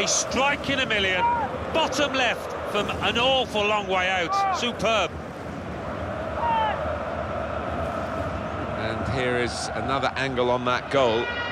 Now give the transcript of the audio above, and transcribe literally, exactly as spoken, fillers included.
strike in a million. Bottom left from an awful long way out. Superb. And here is another angle on that goal.